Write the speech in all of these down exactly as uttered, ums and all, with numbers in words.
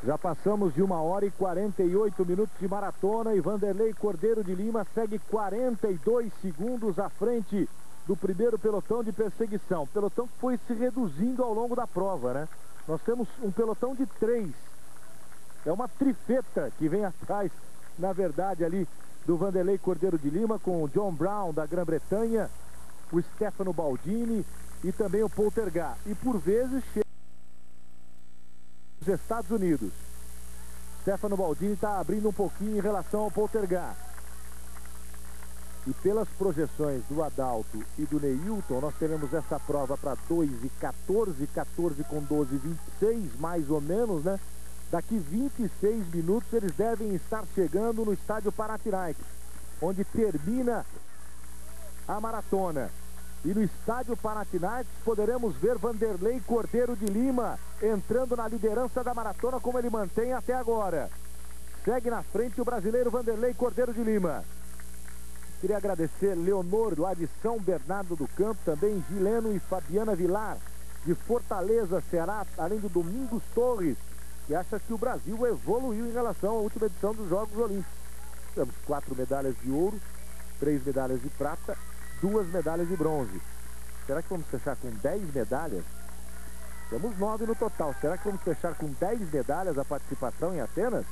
Já passamos de uma hora e quarenta e oito minutos de maratona e Vanderlei Cordeiro de Lima segue quarenta e dois segundos à frente do primeiro pelotão de perseguição. Pelotão que foi se reduzindo ao longo da prova, né? Nós temos um pelotão de três. É uma trifeta que vem atrás, na verdade, ali do Vanderlei Cordeiro de Lima, com o John Brown da Grã-Bretanha, o Stefano Baldini e também o Poltergar. E por vezes chega os Estados Unidos. Stefano Baldini está abrindo um pouquinho em relação ao Poltergar. E pelas projeções do Adalto e do Neilton, nós teremos essa prova para dois e quatorze, quatorze com doze, vinte e seis, mais ou menos, né? Daqui vinte e seis minutos eles devem estar chegando no estádio Panathinaikos, onde termina a maratona. E no estádio Panathinaikos poderemos ver Vanderlei Cordeiro de Lima entrando na liderança da maratona como ele mantém até agora. Segue na frente o brasileiro Vanderlei Cordeiro de Lima. Queria agradecer Leonor, lá de São Bernardo do Campo, também Gileno e Fabiana Vilar, de Fortaleza, Ceará, além do Domingos Torres, que acha que o Brasil evoluiu em relação à última edição dos Jogos Olímpicos. Temos quatro medalhas de ouro, três medalhas de prata, duas medalhas de bronze. Será que vamos fechar com dez medalhas? Temos nove no total. Será que vamos fechar com dez medalhas a participação em Atenas?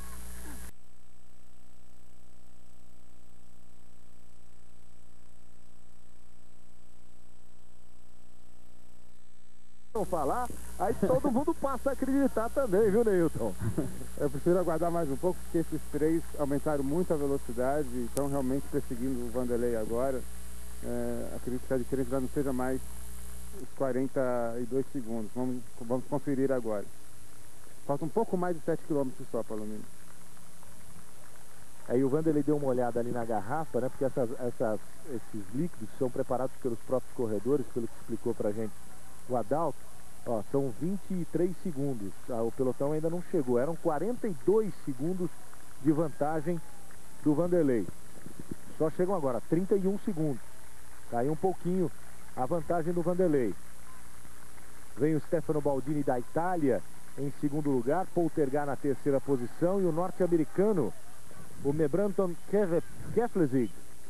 Não falar, aí todo mundo passa a acreditar também, viu, Neilton? Eu prefiro aguardar mais um pouco, porque esses três aumentaram muito a velocidade e estão realmente perseguindo o Vanderlei agora. É, acredito que a diferença já não seja mais os quarenta e dois segundos. Vamos, vamos conferir agora. Falta um pouco mais de sete quilômetros só, Palomino. Aí o Vanderlei deu uma olhada ali na garrafa, né? Porque essas, essas, esses líquidos são preparados pelos próprios corredores, pelo que explicou pra gente o Adalto. Ó, são vinte e três segundos. Ah, o pelotão ainda não chegou. Eram quarenta e dois segundos de vantagem do Vanderlei. Só chegam agora, trinta e um segundos. Caiu um pouquinho a vantagem do Vanderlei. Vem o Stefano Baldini da Itália em segundo lugar, Poltergar na terceira posição e o norte-americano, o Mebranton Keflezig.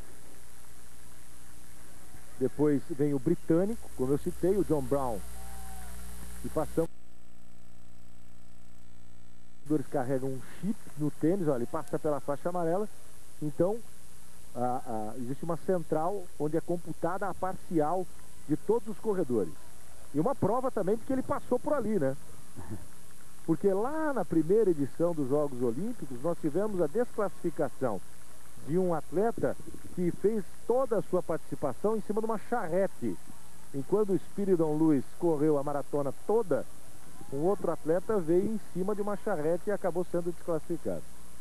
Depois vem o britânico, como eu citei, o John Brown. E passamos. Os jogadores carregam um chip no tênis, olha, ele passa pela faixa amarela. Então, a, a, existe uma central onde é computada a parcial de todos os corredores. E uma prova também de que ele passou por ali, né? Porque lá na primeira edição dos Jogos Olímpicos, nós tivemos a desclassificação de um atleta que fez toda a sua participação em cima de uma charrete. Enquanto o Spiridon Lewis correu a maratona toda, um outro atleta veio em cima de uma charrete e acabou sendo desclassificado.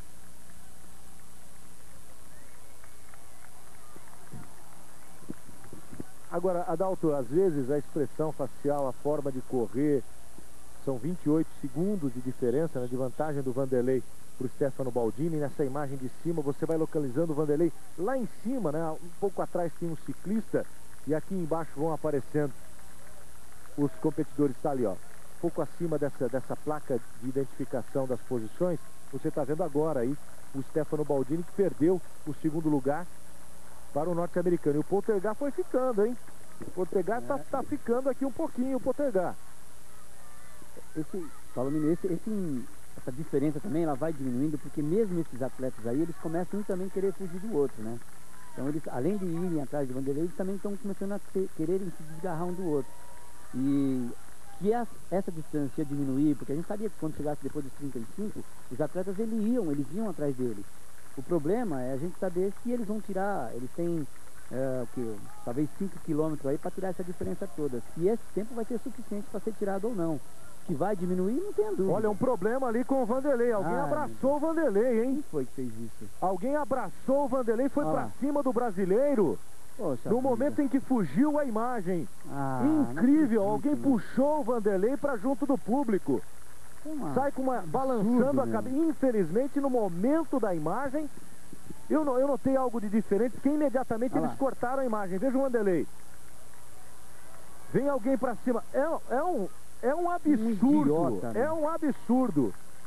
Agora, Adalto, às vezes a expressão facial, a forma de correr, são vinte e oito segundos de diferença, né, de vantagem do Vanderlei para o Stefano Baldini. Nessa imagem de cima você vai localizando o Vanderlei lá em cima, né? Um pouco atrás tem um ciclista e aqui embaixo vão aparecendo os competidores. Está ali, ó, um pouco acima dessa, dessa placa de identificação das posições. Você está vendo agora aí o Stefano Baldini, que perdeu o segundo lugar para o norte-americano. E o Poltergar foi ficando, hein? O Poltergar está é. tá ficando aqui um pouquinho, o Poltergar. Esse, Palomino, esse, esse, essa diferença também ela vai diminuindo, porque mesmo esses atletas aí, eles começam um também a querer fugir do outro, né? Então eles, além de irem atrás de Vanderlei, eles também estão começando a ter, quererem se desgarrar um do outro. E que a, essa distância ia diminuir, porque a gente sabia que quando chegasse depois dos trinta e cinco, os atletas eles iam, eles iam atrás deles. O problema é a gente saber se eles vão tirar, eles têm é, o que, talvez cinco quilômetros aí para tirar essa diferença toda. Se esse tempo vai ser suficiente para ser tirado ou não. Que vai diminuir, não tem dúvida. Olha, um problema ali com o Vanderlei. Alguém ah, abraçou o Vanderlei, hein? Quem foi que fez isso? Alguém abraçou o Vanderlei, foi ah. pra cima do brasileiro. Poxa, no momento vida. em que fugiu a imagem. Ah, Incrível, alguém puxou o Vanderlei para junto do público. Uma... Sai com uma, balançando a cabeça. Infelizmente, no momento da imagem, eu, não, eu notei algo de diferente, porque imediatamente ah, eles lá. cortaram a imagem. Veja o Vanderlei. Vem alguém para cima. É, é um... É um absurdo, um idiota, né? É um absurdo.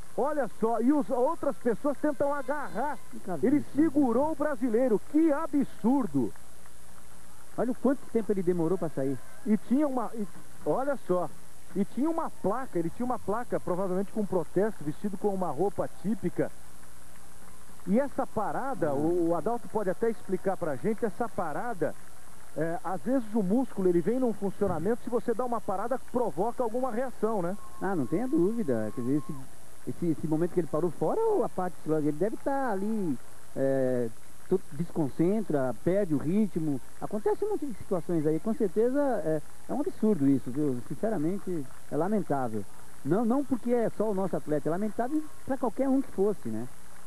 Olha só, e as outras pessoas tentam agarrar. Ele segurou o brasileiro, que absurdo. Olha o quanto tempo ele demorou para sair. E tinha uma, e, olha só, e tinha uma placa, ele tinha uma placa, provavelmente com protesto, vestido com uma roupa típica. E essa parada, o, o Adalto pode até explicar pra gente, essa parada, é, às vezes o músculo, ele vem num funcionamento, se você dá uma parada, provoca alguma reação, né? Ah, não tenha dúvida. Quer dizer, esse, esse, esse momento que ele parou fora, a parte psicológica, ele deve estar ali, é, desconcentra, perde o ritmo. Acontece um monte de situações aí, com certeza é, é um absurdo isso, viu? Sinceramente, é lamentável. Não, não porque é só o nosso atleta, é lamentável para qualquer um que fosse, né?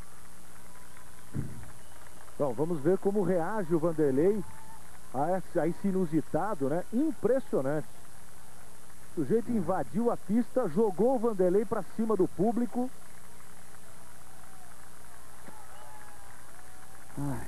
Bom, vamos ver como reage o Vanderlei a esse, a esse inusitado, né? Impressionante. O sujeito invadiu a pista, jogou o Vanderlei para cima do público. Ai.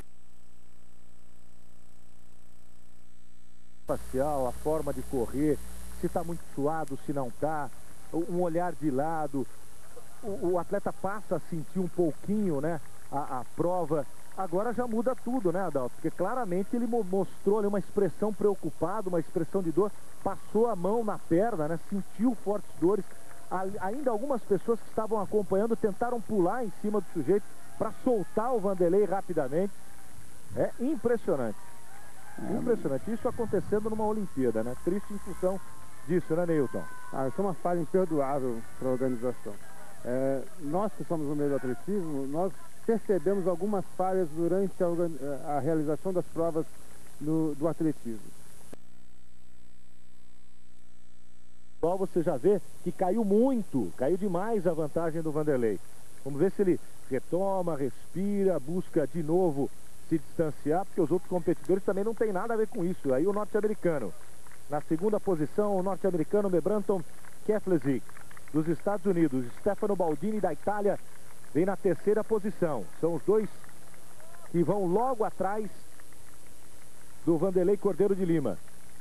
Facial, a forma de correr, se está muito suado, se não está, um olhar de lado, o, o atleta passa a sentir um pouquinho, né, a, a prova. Agora já muda tudo, né, Adalto? Porque claramente ele mostrou ali uma expressão preocupada, uma expressão de dor, passou a mão na perna, né, sentiu fortes dores. A, ainda algumas pessoas que estavam acompanhando tentaram pular em cima do sujeito para soltar o Vanderlei rapidamente. É impressionante. É impressionante. Isso acontecendo numa Olimpíada, né? Triste em função disso, né, Neilton? Ah, isso é uma falha imperdoável para a organização. É, nós que somos no meio do atletismo, nós percebemos algumas falhas durante a, a realização das provas do, do atletismo. Só você já vê que caiu muito, caiu demais a vantagem do Vanderlei. Vamos ver se ele retoma, respira, busca de novo se distanciar, porque os outros competidores também não tem nada a ver com isso. Aí o norte-americano, na segunda posição, o norte-americano Mebranton Keflezig, dos Estados Unidos. Stefano Baldini, da Itália, vem na terceira posição. São os dois que vão logo atrás do Vanderlei Cordeiro de Lima.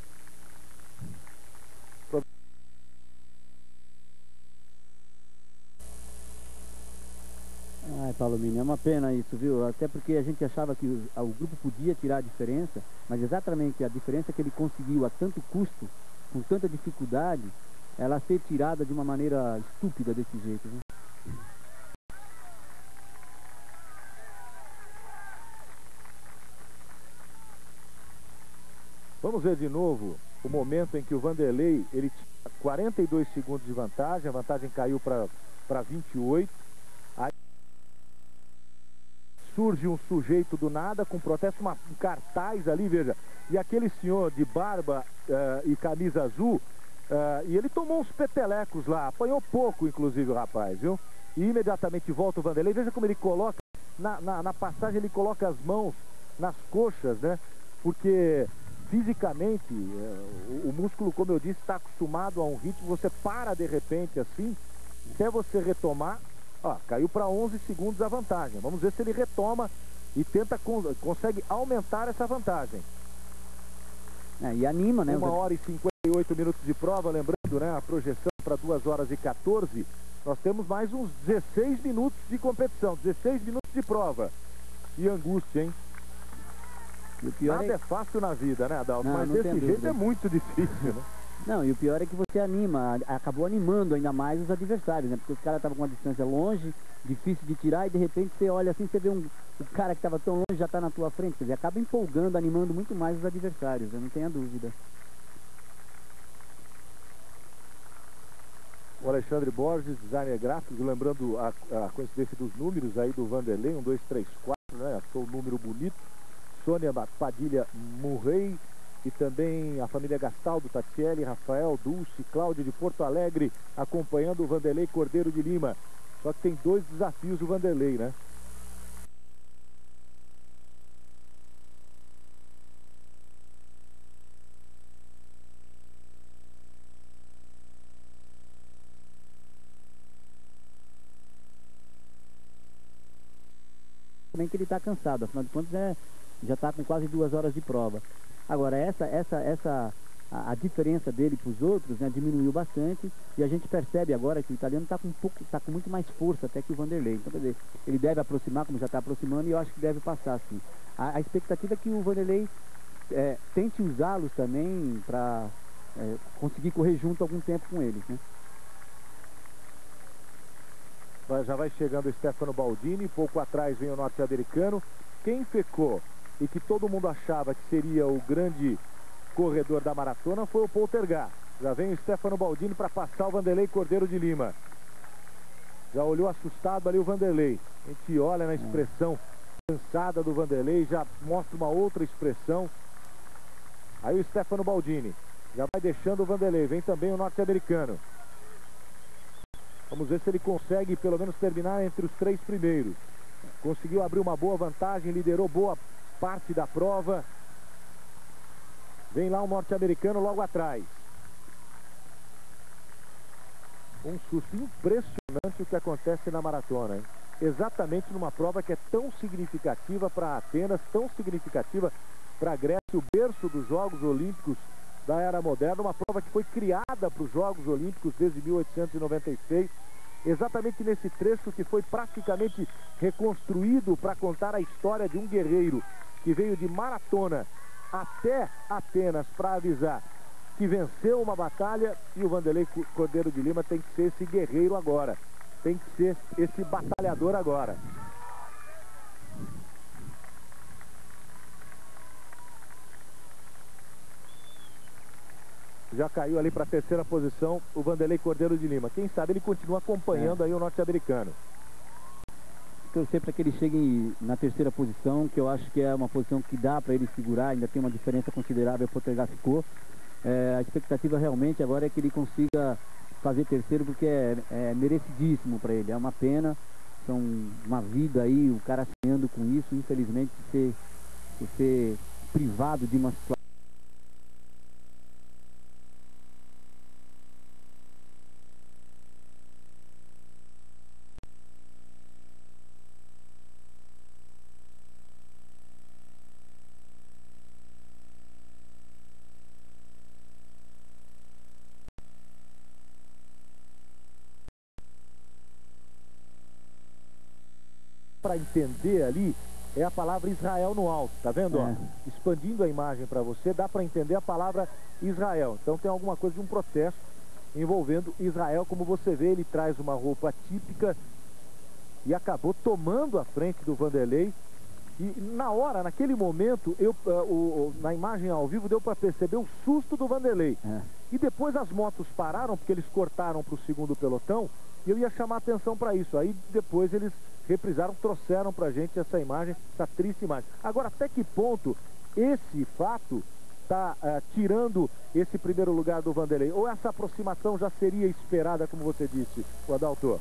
Ai, Paulo Mini, é uma pena isso, viu? Até porque a gente achava que o, o grupo podia tirar a diferença, mas exatamente a diferença que ele conseguiu a tanto custo, com tanta dificuldade, ela ser tirada de uma maneira estúpida desse jeito, viu? Vamos ver de novo o momento em que o Vanderlei, ele tinha quarenta e dois segundos de vantagem, a vantagem caiu para vinte e oito. Aí surge um sujeito do nada com protesto, uma, um cartaz ali, veja, e aquele senhor de barba uh, e camisa azul, uh, e ele tomou uns petelecos lá, apanhou pouco inclusive o rapaz, viu? E imediatamente volta o Vanderlei, veja como ele coloca, na, na, na passagem ele coloca as mãos nas coxas, né? Porque fisicamente, uh, o, o músculo, como eu disse, está acostumado a um ritmo, você para de repente assim, até você retomar. Ó, caiu para onze segundos a vantagem. Vamos ver se ele retoma e tenta consegue aumentar essa vantagem. É, e anima, né? Uma hora e cinquenta e oito minutos de prova, lembrando, né? A projeção para duas horas e quatorze. Nós temos mais uns dezesseis minutos de competição, dezesseis minutos de prova. Que angústia, hein? E o pior Nada é... é fácil na vida, né, Adalto? Não, Mas não desse jeito dúvida. é muito difícil, né? Não, e o pior é que você anima, acabou animando ainda mais os adversários, né? Porque os caras estavam com uma distância longe, difícil de tirar, e de repente você olha assim, você vê um, o cara que estava tão longe já está na tua frente, quer dizer, acaba empolgando, animando muito mais os adversários, eu não tenho dúvida. O Alexandre Borges, designer gráfico, lembrando a, a coincidência dos números aí do Vanderlei, um, dois, três, quatro, né? Achou o número bonito. Sônia Padilha Murrey e também a família Gastaldo, Tatiele, Rafael, Dulce, Cláudio de Porto Alegre, acompanhando o Vanderlei Cordeiro de Lima. Só que tem dois desafios o Vanderlei, né? Também que ele está cansado, afinal de contas é, já está com quase duas horas de prova. Agora, essa, essa, essa a, a diferença dele para os outros, né, diminuiu bastante, e a gente percebe agora que o italiano está com um pouco, tá com muito mais força até que o Vanderlei. Então, quer dizer, ele deve aproximar, como já está aproximando, e eu acho que deve passar, sim. A, a expectativa é que o Vanderlei é, tente usá-los também para é, conseguir correr junto algum tempo com eles, né? Já vai chegando o Stefano Baldini, pouco atrás vem o norte-americano. Quem ficou e que todo mundo achava que seria o grande corredor da maratona foi o Poltergar. Já vem o Stefano Baldini para passar o Vanderlei Cordeiro de Lima. Já olhou assustado ali o Vanderlei. A gente olha na expressão cansada do Vanderlei, já mostra uma outra expressão. Aí o Stefano Baldini já vai deixando o Vanderlei. Vem também o norte-americano. Vamos ver se ele consegue pelo menos terminar entre os três primeiros. Conseguiu abrir uma boa vantagem, liderou boa parte da prova. Vem lá o norte-americano logo atrás. Um susto impressionante o que acontece na maratona, hein? Exatamente numa prova que é tão significativa para Atenas, tão significativa para a Grécia, o berço dos Jogos Olímpicos da era moderna, uma prova que foi criada para os Jogos Olímpicos desde mil oitocentos e noventa e seis, exatamente nesse trecho que foi praticamente reconstruído para contar a história de um guerreiro que veio de maratona até Atenas para avisar que venceu uma batalha, e o Vanderlei Cordeiro de Lima tem que ser esse guerreiro agora, tem que ser esse batalhador agora. Já caiu ali para a terceira posição o Vanderlei Cordeiro de Lima. Quem sabe ele continua acompanhando é. aí o norte-americano. Torcer para que ele chegue na terceira posição, que eu acho que é uma posição que dá para ele segurar, ainda tem uma diferença considerável, o Poltergar ficou. É, a expectativa realmente agora é que ele consiga fazer terceiro, porque é, é merecidíssimo para ele. É uma pena, são uma vida aí, o cara sonhando com isso, infelizmente ser, ser privado de uma situação. Para entender ali é a palavra Israel no alto, tá vendo? É. Ó, expandindo a imagem para você, dá para entender a palavra Israel. Então tem alguma coisa de um protesto envolvendo Israel. Como você vê, ele traz uma roupa típica e acabou tomando a frente do Vanderlei. E na hora, naquele momento, eu, uh, o, o, na imagem ao vivo deu para perceber o susto do Vanderlei. É. E depois as motos pararam, porque eles cortaram para o segundo pelotão, e eu ia chamar atenção para isso. Aí depois eles reprisaram, trouxeram pra gente essa imagem, essa triste imagem. Agora, até que ponto esse fato está uh, tirando esse primeiro lugar do Vanderlei? Ou essa aproximação já seria esperada, como você disse, o Adalto?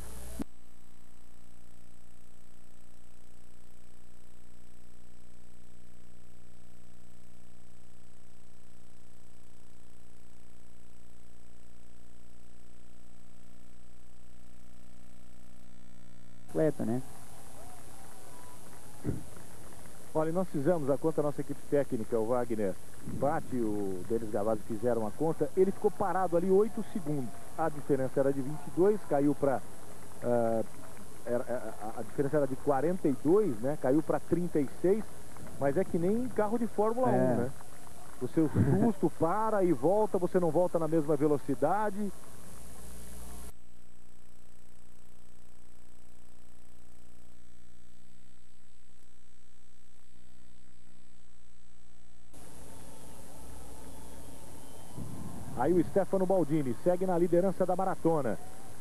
Atleta, né? Olha, nós fizemos a conta, a nossa equipe técnica, o Wagner Bate, o Denis Gavazzi fizeram a conta, ele ficou parado ali oito segundos. A diferença era de vinte e dois, caiu para... Uh, a, a diferença era de quarenta e dois, né? Caiu para trinta e seis, mas é que nem carro de Fórmula é. um, né? O seu susto para e volta, você não volta na mesma velocidade. Aí o Stefano Baldini segue na liderança da maratona.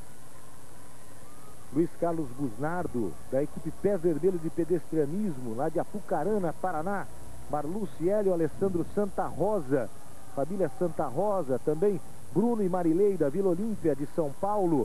Luiz Carlos Busnardo, da equipe Pé Vermelho de Pedestrianismo, lá de Apucarana, Paraná. Marlu Cielo, Alessandro Santa Rosa, família Santa Rosa. Também Bruno e Marilei, da Vila Olímpia, de São Paulo.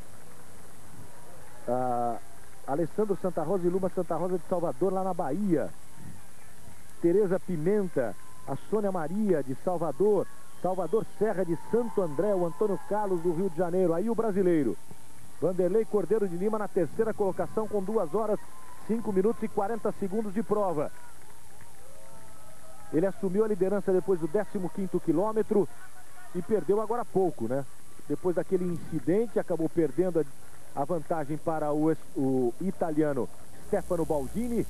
Ah, Alessandro Santa Rosa e Luma Santa Rosa, de Salvador, lá na Bahia. Tereza Pimenta, a Sônia Maria, de Salvador. Salvador Serra, de Santo André, o Antônio Carlos, do Rio de Janeiro. Aí o brasileiro Vanderlei Cordeiro de Lima na terceira colocação, com duas horas, cinco minutos e quarenta segundos de prova. Ele assumiu a liderança depois do décimo quinto quilômetro e perdeu agora há pouco, né? Depois daquele incidente, acabou perdendo a, a vantagem para o, o italiano Stefano Baldini.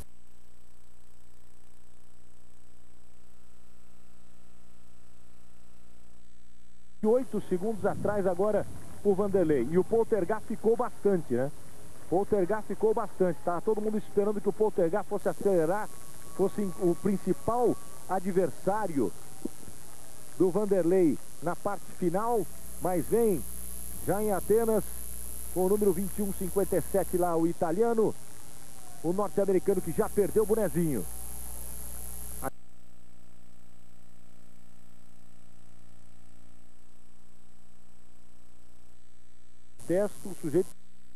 Oito segundos atrás agora o Vanderlei. E o Poltergar ficou bastante, né? Poltergar ficou bastante. Tá todo mundo esperando que o Poltergar fosse acelerar, fosse o principal adversário do Vanderlei na parte final, mas vem já em Atenas com o número vinte e um cinquenta e sete lá o italiano, o norte-americano que já perdeu o bonezinho. Testo, o sujeito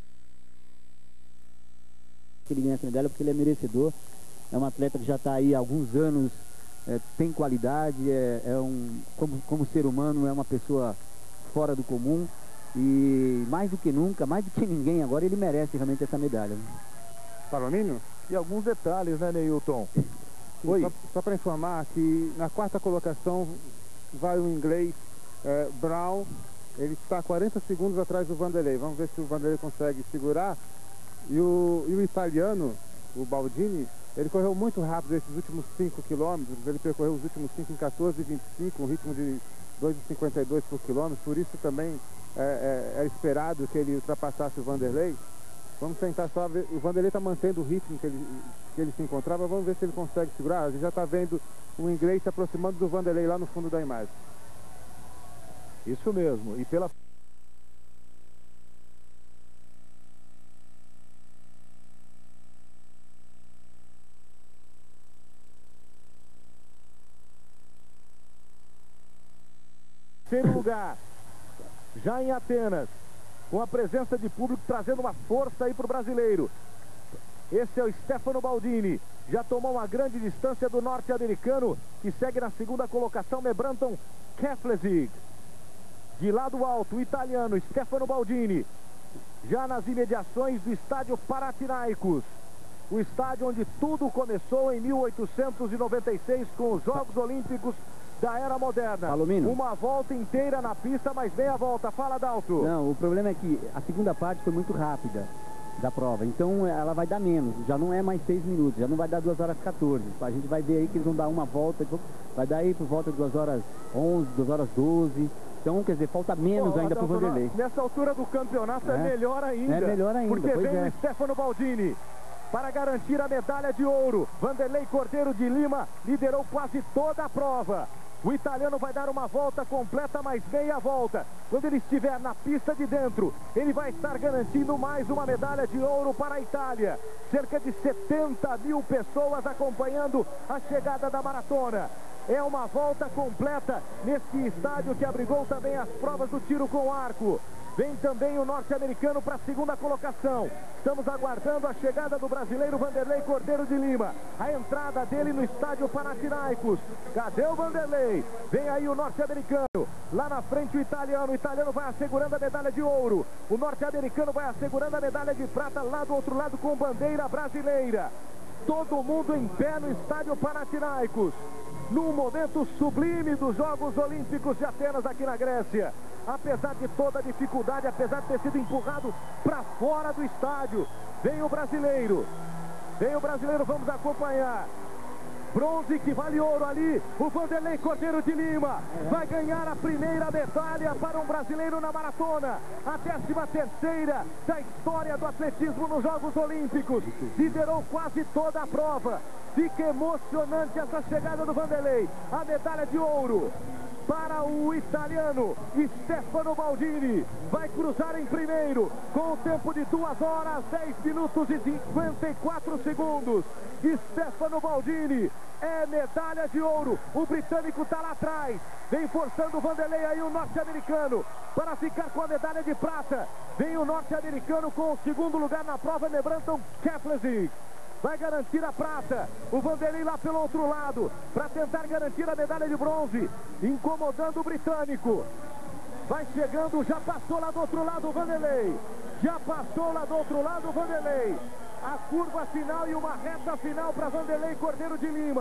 que ele ganha essa medalha porque ele é merecedor, é um atleta que já está aí há alguns anos, é, tem qualidade, é, é um, como, como ser humano é uma pessoa fora do comum e mais do que nunca, mais do que ninguém agora, ele merece realmente essa medalha. Palomino? E alguns detalhes, né, Neilton? Oi. Só, só para informar que na quarta colocação vai o inglês é, Brown. Ele está quarenta segundos atrás do Vanderlei. Vamos ver se o Vanderlei consegue segurar. E o, e o italiano, o Baldini, ele correu muito rápido esses últimos cinco quilômetros. Ele percorreu os últimos cinco em quatorze e vinte e cinco, um ritmo de dois e cinquenta e dois por quilômetro. Por isso também é, é, é esperado que ele ultrapassasse o Vanderlei. Vamos tentar só ver. O Vanderlei está mantendo o ritmo que ele, que ele se encontrava. Vamos ver se ele consegue segurar. A gente já está vendo o inglês se aproximando do Vanderlei lá no fundo da imagem. Isso mesmo. E pela terceiro lugar, já em Atenas, com a presença de público trazendo uma força aí para o brasileiro. Esse é o Stefano Baldini, já tomou uma grande distância do norte-americano, que segue na segunda colocação, Mebranton Keflezig. De lado alto, o italiano Stefano Baldini, já nas imediações do estádio Panathinaikos, o estádio onde tudo começou em mil oitocentos e noventa e seis com os Jogos Olímpicos da era moderna. Palomino. Uma volta inteira na pista, mas meia volta. Fala, Dalto. Não, o problema é que a segunda parte foi muito rápida da prova, então ela vai dar menos, já não é mais seis minutos, já não vai dar duas horas e quatorze. A gente vai ver aí que eles vão dar uma volta, vai dar aí por volta de duas horas e onze, duas horas e doze. Então, quer dizer, falta menos Pô, ainda para o Vanderlei. Nessa altura do campeonato é, é melhor ainda. É melhor ainda, porque vem é. o Stefano Baldini para garantir a medalha de ouro. Vanderlei Cordeiro de Lima liderou quase toda a prova. O italiano vai dar uma volta completa, mais meia volta. Quando ele estiver na pista de dentro, ele vai estar garantindo mais uma medalha de ouro para a Itália. Cerca de setenta mil pessoas acompanhando a chegada da maratona. É uma volta completa nesse estádio que abrigou também as provas do tiro com arco. Vem também o norte-americano para a segunda colocação. Estamos aguardando a chegada do brasileiro Vanderlei Cordeiro de Lima. A entrada dele no estádio Panathinaikos. Cadê o Vanderlei? Vem aí o norte-americano. Lá na frente o italiano. O italiano vai assegurando a medalha de ouro. O norte-americano vai assegurando a medalha de prata lá do outro lado com bandeira brasileira. Todo mundo em pé no estádio Panathinaikos. Num momento sublime dos Jogos Olímpicos de Atenas aqui na Grécia. Apesar de toda a dificuldade, apesar de ter sido empurrado para fora do estádio, vem o brasileiro. Vem o brasileiro, vamos acompanhar. Bronze que vale ouro ali, o Vanderlei Cordeiro de Lima vai ganhar a primeira medalha para um brasileiro na maratona, a décima terceira da história do atletismo nos Jogos Olímpicos, liderou quase toda a prova. Fica emocionante essa chegada do Vanderlei, a medalha de ouro para o italiano Stefano Baldini, vai cruzar em primeiro com o tempo de duas horas, dez minutos e cinquenta e quatro segundos. Stefano Baldini é medalha de ouro, o britânico está lá atrás, vem forçando o Vanderlei aí, o norte-americano, para ficar com a medalha de prata. Vem o norte-americano com o segundo lugar na prova, Mebranton Keflezig. Vai garantir a prata, o Vanderlei lá pelo outro lado, para tentar garantir a medalha de bronze, incomodando o britânico. Vai chegando, já passou lá do outro lado o Vanderlei, já passou lá do outro lado o Vanderlei. A curva final e uma reta final para Vanderlei Cordeiro de Lima.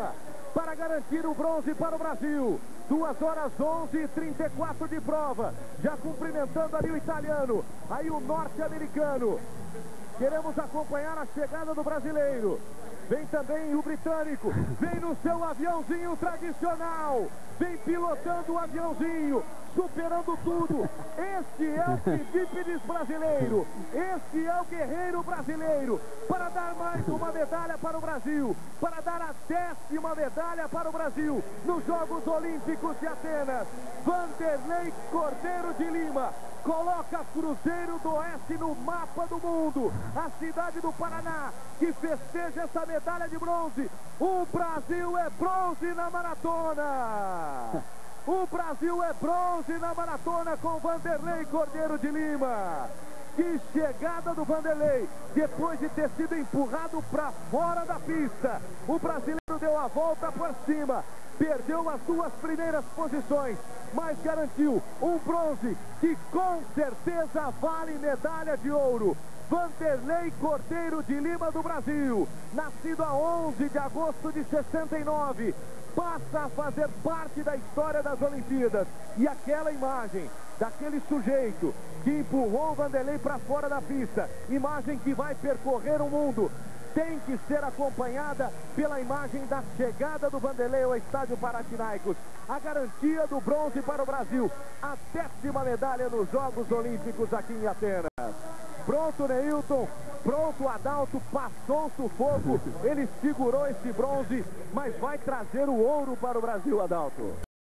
para garantir o bronze para o Brasil. duas horas onze e trinta e quatro de prova. Já cumprimentando ali o italiano. Aí o norte-americano. Queremos acompanhar a chegada do brasileiro. Vem também o britânico. Vem no seu aviãozinho tradicional. Vem pilotando o aviãozinho. Superando tudo. Este é o Fidípides brasileiro. Este é o guerreiro brasileiro. Para dar mais uma medalha para o Brasil. Para dar a décima medalha para o Brasil. Nos Jogos Olímpicos de Atenas. Vanderlei Cordeiro de Lima. Coloca Cruzeiro do Oeste no mapa do mundo. A cidade do Paraná que festeja essa medalha de bronze. O Brasil é bronze na maratona. O Brasil é bronze na maratona com Vanderlei Cordeiro de Lima. Que chegada do Vanderlei, depois de ter sido empurrado para fora da pista. O brasileiro deu a volta por cima, perdeu as duas primeiras posições, mas garantiu um bronze que com certeza vale medalha de ouro. Vanderlei Cordeiro de Lima do Brasil, nascido a onze de agosto de sessenta e nove, passa a fazer parte da história das Olimpíadas. E aquela imagem daquele sujeito que empurrou o Vanderlei para fora da pista, imagem que vai percorrer o mundo, tem que ser acompanhada pela imagem da chegada do Vanderlei ao estádio Panathinaikos. A garantia do bronze para o Brasil, a décima medalha nos Jogos Olímpicos aqui em Atenas. Pronto, Neilton, pronto, Adalto, passou o sufoco, ele segurou esse bronze, mas vai trazer o ouro para o Brasil, Adalto.